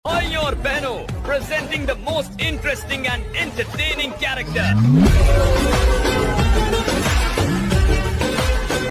Bhaiyo aur Behno, presenting the most interesting and entertaining character.